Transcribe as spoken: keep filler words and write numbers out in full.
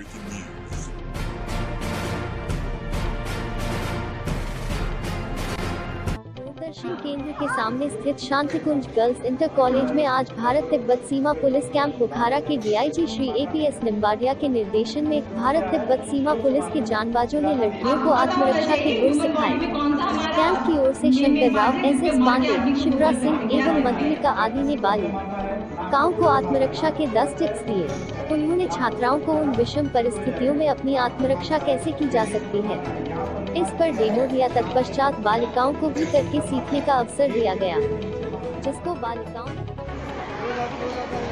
Breaking news. Doordarshan केंद्र के सामने स्थित शांतिकुंज गर्ल्स इंटर कॉलेज में आज भारत तिब्बत सीमा पुलिस कैंप बुखारा के डीआईजी श्री एपीएस निम्बाडिया के निर्देशन में भारत तिब्बत सीमा पुलिस के जांबाजों ने लड़कियों को आत्मरक्षा के गुर सिखाए। कैंप की ओर से शंकर राव, एस एस पांडे, शिप्रा सिंह एवं मधुलिका आदि ने बालिकाओं को आत्मरक्षा के दस टिप्स दिए। उन्होंने छात्राओं को उन विषम परिस्थितियों में अपनी आत्मरक्षा कैसे की जा सकती है, इस पर डेमो दिया। तत्पश्चात बालिकाओं को भी करके सीखने का अवसर दिया गया, जिसको बालिकाओं